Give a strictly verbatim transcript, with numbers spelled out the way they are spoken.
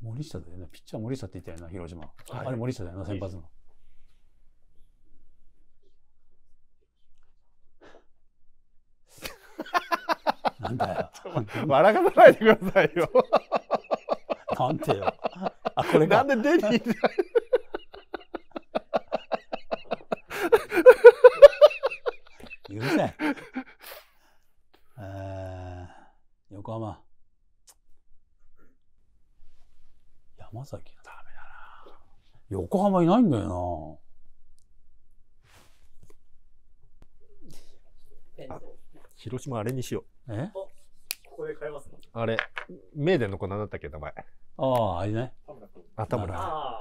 森下だよね。ピッチャー森下って言ったよな、広島。 はいあれ森下だよな、先発の。なんだよ。 笑かさないでくださいよ。 なんてよ。あ、これか。 なんでデニーズ許せん。えー、横浜。山崎がダメだな。横浜いないんだよあ、広島あれにしよな。えここで変えますね。 う。あれ、名電の子なんだったっけ、名前。 ああ、あれね。 田村君。 あ、田村。 あ